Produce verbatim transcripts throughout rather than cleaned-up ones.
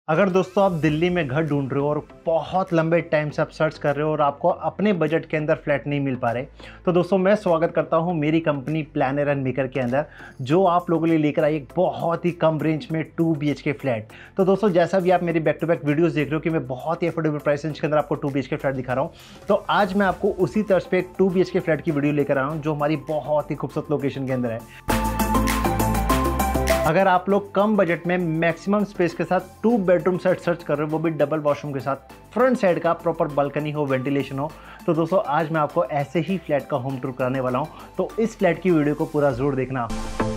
अगर दोस्तों आप दिल्ली में घर ढूंढ रहे हो और बहुत लंबे टाइम से आप सर्च कर रहे हो और आपको अपने बजट के अंदर फ्लैट नहीं मिल पा रहे, तो दोस्तों मैं स्वागत करता हूं मेरी कंपनी प्लानर एंड मेकर के अंदर, जो आप लोगों के लिए लेकर आई एक बहुत ही कम रेंज में two B H K flat. तो दोस्तों जैसा भी आप मेरी बैक टू बैक वीडियोस देख रहे हो कि मैं बहुत ही अफोर्डेबल प्राइस रेंज के अंदर आपको two B H K flat दिखा रहा हूँ, तो आज मैं आपको उसी तर्ज पे एक two B H K flat की वीडियो लेकर आया हूँ जो हमारी बहुत ही खूबसूरत लोकेशन के अंदर है। अगर आप लोग कम बजट में मैक्सिमम स्पेस के साथ टू बेडरूम सेट सर्च कर रहे हो, वो भी डबल वॉशरूम के साथ, फ्रंट साइड का प्रॉपर बालकनी हो, वेंटिलेशन हो, तो दोस्तों आज मैं आपको ऐसे ही फ्लैट का होम टूर कराने वाला हूं। तो इस फ्लैट की वीडियो को पूरा जरूर देखना।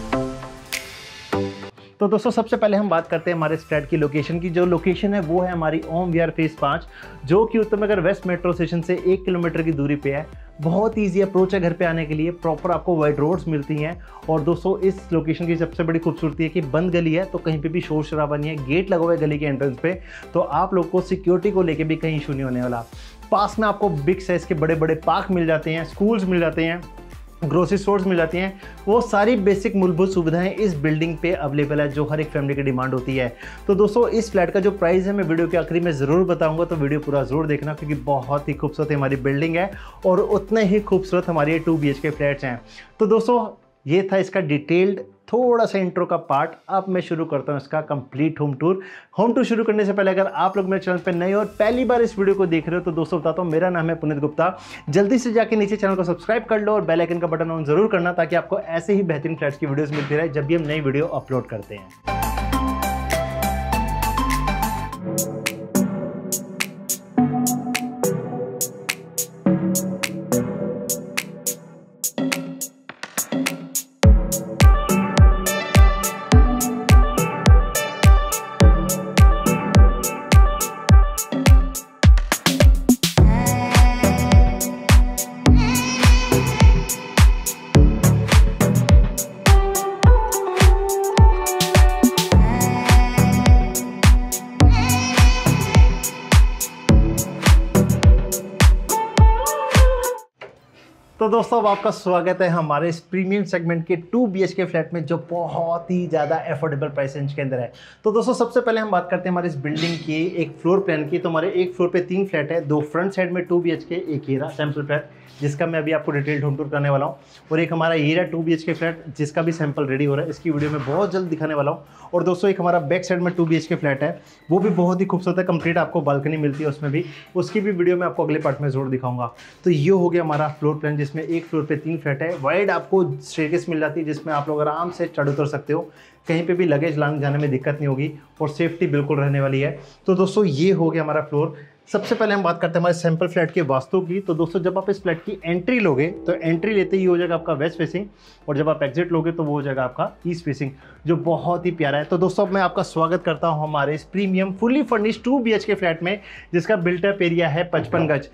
तो दोस्तों सबसे पहले हम बात करते हैं हमारे इस फ्लैट की लोकेशन की। जो लोकेशन है वो है हमारी ओम विहार फेज पाँच, जो कि उत्तम नगर वेस्ट मेट्रो स्टेशन से एक किलोमीटर की दूरी पे है। बहुत ईजी अप्रोच है घर पे आने के लिए, प्रॉपर आपको वाइड रोड्स मिलती हैं। और दोस्तों इस लोकेशन की सबसे बड़ी खूबसूरती है कि बंद गली है, तो कहीं पे भी शोर शराबा नहीं है, गेट लगा हुआ है गली के एंट्रेंस पे, तो आप लोग को सिक्योरिटी को लेके भी कहीं इशू नहीं होने वाला। पास में आपको बिग साइज के बड़े बड़े पार्क मिल जाते हैं, स्कूल्स मिल जाते हैं, ग्रोसरी स्टोर्स मिल जाती हैं। वो सारी बेसिक मूलभूत सुविधाएं इस बिल्डिंग पे अवेलेबल है, जो हर एक फैमिली की डिमांड होती है। तो दोस्तों इस फ्लैट का जो प्राइस है मैं वीडियो के आखिरी में ज़रूर बताऊंगा, तो वीडियो पूरा जरूर देखना, क्योंकि बहुत ही खूबसूरत हमारी बिल्डिंग है और उतने ही खूबसूरत हमारे two B H K flats हैं। तो दोस्तों ये था इसका डिटेल्ड थोड़ा सा इंट्रो का पार्ट। अब मैं शुरू करता हूँ इसका complete home tour. Home tour शुरू करने से पहले अगर आप लोग मेरे चैनल पर नए और पहली बार इस वीडियो को देख रहे हो, तो दोस्तों बताता हूँ मेरा नाम है पुनीत गुप्ता। जल्दी से जाके नीचे चैनल को सब्सक्राइब कर लो और बेल आइकन का बटन ऑन जरूर करना, ताकि आपको ऐसे ही बेहतरीन फ्लैट्स की वीडियोस मिलती रहे जब भी हम नई वीडियो अपलोड करते हैं। तो दोस्तों अब आपका स्वागत है हमारे इस प्रीमियम सेगमेंट के two B H K flat में, जो बहुत ही ज़्यादा अफोर्डेबल प्राइस रेंज के अंदर है। तो दोस्तों सबसे पहले हम बात करते हैं हमारे इस बिल्डिंग की एक फ्लोर प्लान की। तो हमारे एक फ्लोर पे तीन फ्लैट है, दो फ्रंट साइड में टू बी एच के, एक हीरा सैम्पल फ्लैट जिसका मैं अभी आपको डिटेल होम टूर करने वाला हूँ, और एक हमारा हीरा two B H K flat जिसका भी सैंपल रेडी हो रहा है, इसकी वीडियो में बहुत जल्द दिखाने वाला हूँ। और दोस्तों एक हमारा बैक साइड में two B H K flat है, वो भी बहुत ही खूबसूरत है, कंप्लीट आपको बालकनी मिलती है उसमें भी, उसकी भी वीडियो मैं आपको अगले पार्ट में जरूर दिखाऊंगा। तो ये हो गया हमारा फ्लोर प्लान, जिसमें एक फ्लोर पे तीन फ्लैट है। वाइड आपको स्टेयरकेस मिल जाती है, जिसमें आप लोग आराम से चढ़ उतर सकते हो, कहीं पे भी लगेज लाने जाने में दिक्कत नहीं होगी और सेफ्टी बिल्कुल रहने वाली है। तो दोस्तों ये हो गया हमारा फ्लोर। सबसे पहले हम बात करते हैं हमारे सैंपल फ्लैट के वास्तु की। तो दोस्तों जब आप इस फ्लैट की एंट्री लोगे, तो एंट्री लेते ही हो जाएगा आपका वेस्ट फेसिंग, और जब आप एग्जिट लोगे तो वो हो जाएगा आपका ईस्ट फेसिंग, जो बहुत ही प्यारा है। तो दोस्तों अब मैं आपका स्वागत करता हूं हमारे इस premium fully furnished two B H K flat में, जिसका बिल्टअप एरिया है पचपन गज।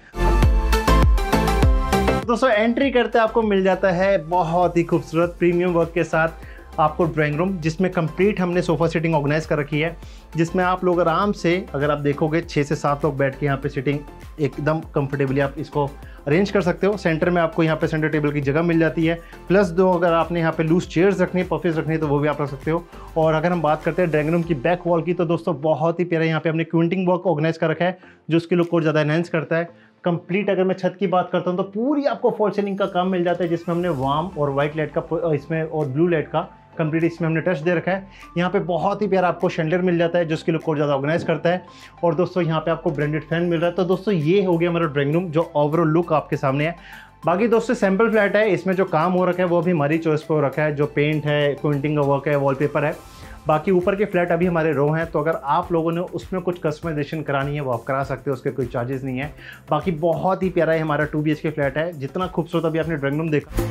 दोस्तों एंट्री करते आपको मिल जाता है बहुत ही खूबसूरत प्रीमियम वर्क के साथ आपको ड्राइंग रूम, जिसमें कंप्लीट हमने सोफा सीटिंग ऑर्गेनाइज कर रखी है, जिसमें आप लोग आराम से, अगर आप देखोगे छः से सात लोग बैठ के यहाँ पे सिटिंग एकदम कंफर्टेबली आप इसको अरेंज कर सकते हो। सेंटर में आपको यहाँ पे सेंटर टेबल की जगह मिल जाती है, प्लस दो अगर आपने यहाँ पे लूज चेयर्स रखनी है, पफेज रखनी है, तो वो भी आप रख सकते हो। और अगर हम बात करते हैं ड्राइंग रूम की बैक वॉल की, तो दोस्तों बहुत ही प्यारा यहाँ पे हमने क्विंटिंग वर्क ऑर्गेनाइज कर रखा है, जो उसकी लुक को ज़्यादा एनहेंस करता है। कंप्लीट अगर मैं छत की बात करता हूँ तो पूरी आपको फॉल सीलिंग का काम मिल जाता है, जिसमें हमने वार्म और वाइट लाइट का इसमें और ब्लू लाइट का कंप्लीट इसमें हमने टच दे रखा है। यहाँ पे बहुत ही प्यारा आपको शैंडलियर मिल जाता है, जो उसकी लुक को ज़्यादा ऑर्गेनाइज करता है। और दोस्तों यहाँ पे आपको ब्रांडेड फैन मिल रहा है। तो दोस्तों ये हो गया हमारा ड्राइंग रूम, जो ओवरऑल लुक आपके सामने है। बाकी दोस्तों सैंपल फ्लैट है, इसमें जो काम हो रखा है वो भी हमारी चॉइस पे हो रखा है, जो पेंट है, पेंटिंग का वर्क है, वॉलपेपर है। बाकी ऊपर के फ्लैट अभी हमारे रो हैं, तो अगर आप लोगों ने उसमें कुछ कस्टमाइजेशन करानी है वो आप करा सकते हो, उसके कोई चार्जेस नहीं है। बाकी बहुत ही प्यारा है हमारा two B H K flat है। जितना खूबसूरत अभी आपने ड्राइंग रूम देखा,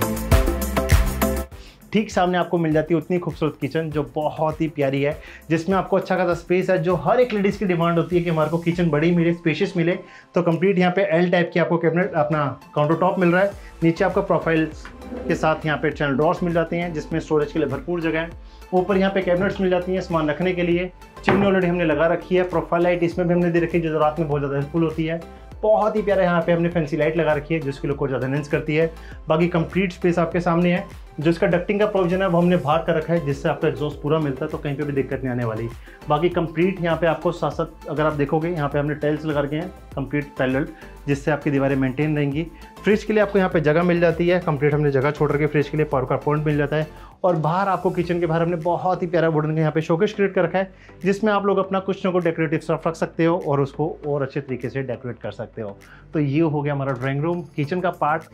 ठीक सामने आपको मिल जाती है उतनी खूबसूरत किचन, जो बहुत ही प्यारी है, जिसमें आपको अच्छा खासा स्पेस है, जो हर एक लेडीज़ की डिमांड होती है कि हमारे को किचन बड़ी मिले, स्पेशियस मिले। तो कंप्लीट यहाँ पे एल टाइप की आपको कैबिनेट, अपना काउंटर टॉप मिल रहा है। नीचे आपको प्रोफाइल के साथ यहाँ पे चैनल ड्रॉर्स मिल जाते हैं, जिसमें स्टोरेज के लिए भरपूर जगह है। ऊपर यहाँ पे कैबिनेट्स मिल जाती हैं सामान रखने के लिए। चिमनी ऑलरेडी हमने लगा रखी है। प्रोफाइल लाइट इसमें भी हमने दे रखी है, जो रात में बहुत ज़्यादा हेल्पफुल होती है। बहुत ही प्यारा यहाँ पे हमने फैंसी लाइट लगा रखी है जिसकी लुक को ज़्यादा एनहेंस करती है। बाकी कंप्लीट स्पेस आपके सामने है। जो इसका डक्टिंग का प्रोविजन है वो हमने बाहर कर रखा है जिससे आपका एग्जॉस्ट पूरा मिलता है, तो कहीं पे भी दिक्कत नहीं आने वाली। बाकी कंप्लीट यहाँ पे आपको साथ साथ अगर आप देखोगे यहाँ पे हमने टाइल्स लगा रखे हैं कंप्लीट पैरेलल, जिससे आपकी दीवारें मेंटेन रहेंगी। फ्रिज के लिए आपको यहाँ पे जगह मिल जाती है, कंप्लीट हमने जगह छोड़ रखी है फ्रिज के लिए, पावर का पॉइंट मिल जाता है। और बाहर आपको किचन के बाहर हमने बहुत ही प्यारा वुडन का यहाँ पे शोकेस क्रिएट कर रखा है जिसमें आप लोग अपना कुछ ना कुछ डेकोरेटिव स्टफ रख सकते हो और उसको और अच्छे तरीके से डेकोरेट कर सकते हो। तो ये हो गया हमारा ड्राइंग रूम किचन का पार्ट।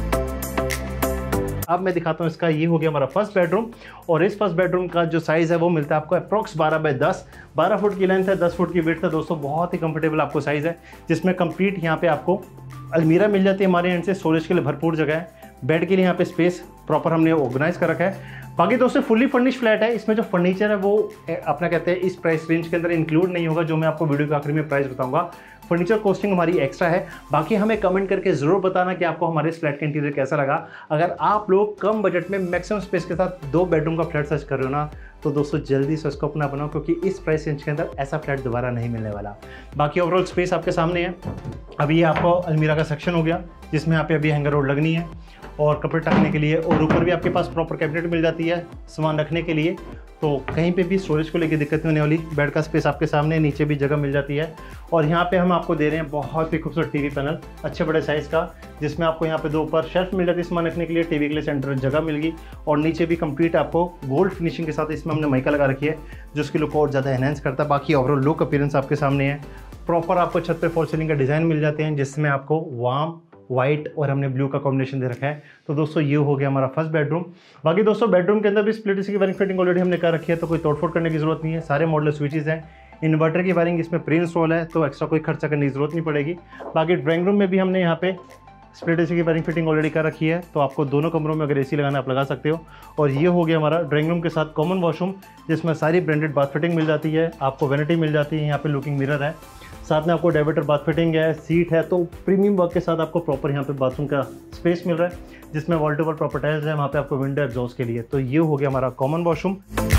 अब मैं दिखाता हूँ इसका, ये हो गया हमारा फर्स्ट बेडरूम। और इस फर्स्ट बेडरूम का जो साइज़ है वो मिलता है आपको अप्रॉक्स बारह बाई दस, बारह फुट की लेंथ है, दस फुट की विड्थ है दोस्तों। बहुत ही कंफर्टेबल आपको साइज़ है जिसमें कंप्लीट यहाँ पे आपको अलमीरा मिल जाती है हमारे एंड से, स्टोरेज के लिए भरपूर जगह है। बेड के लिए यहाँ पे स्पेस प्रॉपर हमने ऑर्गेनाइज कर रखा है। बाकी दोस्तों फुल्ली फर्निश फ्लैट है, इसमें जो फर्नीचर है वो अपना कहते हैं इस प्राइस रेंज के अंदर इंक्लूड नहीं होगा, जो मैं आपको वीडियो के आखिरी में प्राइस बताऊंगा। फर्नीचर कॉस्टिंग हमारी एक्स्ट्रा है। बाकी हमें कमेंट करके ज़रूर बताना कि आपको हमारे इस फ्लैट का इंटीरियर कैसा लगा। अगर आप लोग कम बजट में मैक्सिमम स्पेस के साथ दो बेडरूम का फ्लैट सर्च कर रहे हो ना, तो दोस्तों जल्दी से उसको अपना बनाओ, क्योंकि इस प्राइस रेंज के अंदर ऐसा फ्लैट दोबारा नहीं मिलने वाला। बाकी ओवरऑल स्पेस आपके सामने है। अभी ये आपको अलमीरा का सेक्शन हो गया जिसमें यहाँ पे अभी हैंगर रोड लगनी है और कपड़े टकने के लिए, और ऊपर भी आपके पास प्रॉपर कैबिनेट मिल जाती है सामान रखने के लिए, तो कहीं पे भी स्टोरेज को लेकर दिक्कत नहीं होने वाली। बेड का स्पेस आपके सामने, नीचे भी जगह मिल जाती है। और यहाँ पे हम आपको दे रहे हैं बहुत ही खूबसूरत टीवी पैनल अच्छे बड़े साइज़ का, जिसमें आपको यहाँ पे दो ऊपर शेल्फ मिल जाती है सामान रखने के लिए, टीवी के लिए सेंटर जगह मिलेगी। और नीचे भी कंप्लीट आपको गोल्ड फिनिशिंग के साथ इसमें हमने माइका लगा रखी है जो उसकी लुक और ज़्यादा एनहेंस करता है। बाकी ओवरऑल लुक अपीयरेंस आपके सामने है। प्रॉपर आपको छत पे फॉल सीलिंग का डिज़ाइन मिल जाते हैं जिसमें आपको वार्म वाइट और हमने ब्लू का कॉम्बिनेशन दे रखा है। तो दोस्तों ये हो गया हमारा फर्स्ट बेडरूम। बाकी दोस्तों बेडरूम के अंदर भी स्प्लिट एसी की वायरिंग फिटिंग ऑलरेडी हमने कर रखी है, तो कोई तोड़फोड़ करने की जरूरत नहीं है। सारे मॉडल स्विचेस हैं, इन्वर्टर की वायरिंग इसमें प्री इंस्टॉल है, तो एक्स्ट्रा कोई खर्चा करने की जरूरत नहीं पड़ेगी। बाकी ड्राइंग रूम में भी हमने यहाँ पे स्प्लिट एसी की वायरिंग फिटिंग ऑलरेडी कर रखी है, तो आपको दोनों कमरों में अगर एसी लगाना आप लगा सकते हो। और ये हो गया हमारा ड्राइंग रूम के साथ कॉमन वॉशरूम जिसमें सारी ब्रांडेड बाथ फिटिंग मिल जाती है। आपको वैनिटी मिल जाती है, यहाँ पे लुकिंग मिरर है, साथ में आपको डाइवर्टर बाथ फिटिंग है, सीट है, तो प्रीमियम वर्क के साथ आपको प्रॉपर यहाँ पे बाथरूम का स्पेस मिल रहा है जिसमें wall to wall proper tiles है, वहाँ पे आपको विंडो एग्जॉस्ट के लिए। तो ये हो गया हमारा कॉमन वॉशरूम।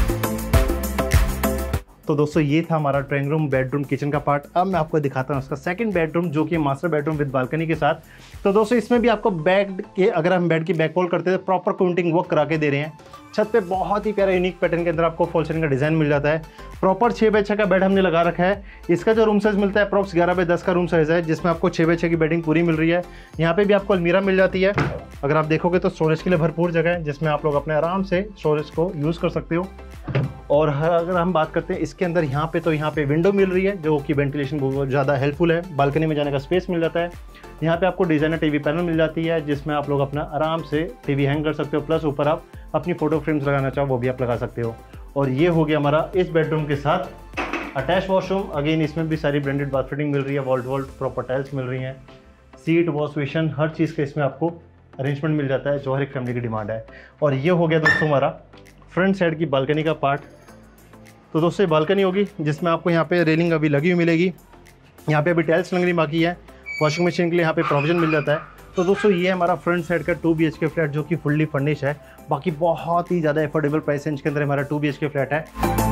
तो दोस्तों ये था हमारा ड्राइंग रूम बेडरूम किचन का पार्ट। अब मैं आपको दिखाता हूँ उसका सेकंड बेडरूम जो कि मास्टर बेडरूम विद बालकनी के साथ। तो दोस्तों इसमें भी आपको बेड के, अगर हम बेड की बैक वॉल करते हैं तो प्रॉपर काउंटिंग वर्क करा के दे रहे हैं। छत पे बहुत ही प्यारा यूनिक पैटर्न के अंदर आपको फॉल सीलिंग का डिज़ाइन मिल जाता है। प्रॉपर छः बाई छः का बेड हमने लगा रखा है। इसका जो रूम साइज़ मिलता है अप्रॉक्स ग्यारह बाई दस का रूम साइज़ है जिसमें आपको छः बाई छः की बेडिंग पूरी मिल रही है। यहाँ पे भी आपको अलमीरा मिल जाती है। अगर आप देखोगे तो स्टोरेज के लिए भरपूर जगह है जिसमें आप लोग अपने आराम से स्टोरेज को यूज़ कर सकते हो। और अगर हम बात करते हैं इसके अंदर यहाँ पे, तो यहाँ पे विंडो मिल रही है जो कि वेंटिलेशन बहुत ज़्यादा हेल्पफुल है। बालकनी में जाने का स्पेस मिल जाता है। यहाँ पे आपको डिज़ाइनर टीवी पैनल मिल जाती है जिसमें आप लोग अपना आराम से टीवी हैंग कर सकते हो, प्लस ऊपर आप अपनी फ़ोटो फ्रेम्स लगाना चाहो वो भी आप लगा सकते हो। और ये हो गया हमारा इस बेडरूम के साथ अटैच वॉशरूम। अगेन इसमें भी सारी ब्रांडेड बाथ फिटिंग मिल रही है, wall to wall proper tiles मिल रही हैं, सीट वॉश बेसिन हर चीज़ का इसमें आपको अरेंजमेंट मिल जाता है जो हर एक फैमिली की डिमांड है। और ये हो गया दोस्तों हमारा फ्रंट साइड की बालकनी का पार्ट। तो दोस्तों बालकनी होगी जिसमें आपको यहाँ पे रेलिंग अभी लगी हुई मिलेगी। यहाँ पे अभी टाइल्स लगनी बाकी है। वॉशिंग मशीन के लिए यहाँ पे प्रोविजन मिल जाता है। तो दोस्तों ये हमारा फ्रंट साइड का two B H K flat जो कि फुल्ली फर्निश है। बाकी बहुत ही ज़्यादा एफोर्डेबल प्राइस रेंज के अंदर हमारा two B H K flat है।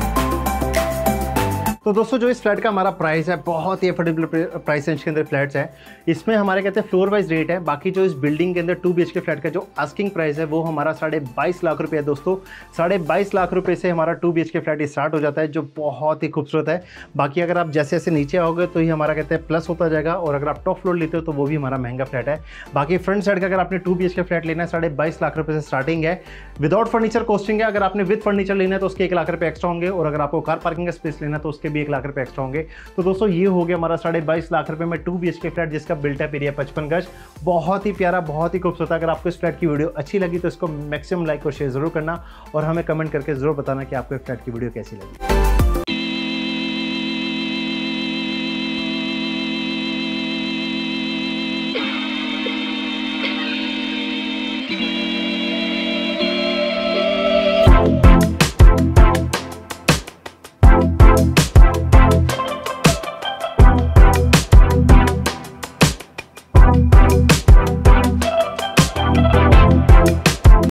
तो दोस्तों जो इस फ्लैट का हमारा प्राइस है बहुत ही एफोर्डेबल प्राइस रेंज के अंदर फ्लैट्स है। इसमें हमारे कहते हैं फ्लोर वाइज रेट है। बाकी जो इस बिल्डिंग के अंदर two B H K flat का जो आस्किंग प्राइस है वो हमारा साढ़े बाईस लाख रुपये है दोस्तों। साढ़े बाईस लाख रुपये से हमारा two B H K flat start हो जाता है जो बहुत ही खूबसूरत है। बाकी अगर आप जैसे जैसे नीचे आओगे तो ही हमारा कहते हैं प्लस होता जाएगा, और अगर आप टॉप फ्लोर लेते हो तो वो भी हमारा महंगा फ्लैट है। बाकी फ्रंट साइड का अगर आपने two B H K flat लेना है साढ़े बाईस लाख रुपये से स्टार्टिंग है। विदाउट फर्नीचर कॉस्टिंग है। अगर आपने विद फर्नीचर लेना है तो उसके एक लाख रुपये एक्स्ट्रा होंगे, और अगर आपको कार पार्किंग का स्पेस लेना है तो उसके भी एक लाख रुपये एक्स्ट्रा होंगे। तो दोस्तों ये हो गया हमारा साढ़े बाईस लाख रुपए में two B H K flat जिसका बिल्ट अप एरिया पचपन गज। बहुत ही प्यारा, बहुत ही खूबसूरत। अगर आपको इस फ्लैट की वीडियो अच्छी लगी तो इसको मैक्सिमम लाइक और शेयर जरूर करना, और हमें कमेंट करके जरूर बताना कि आपको इस फ्लैट की वीडियो कैसी लगी।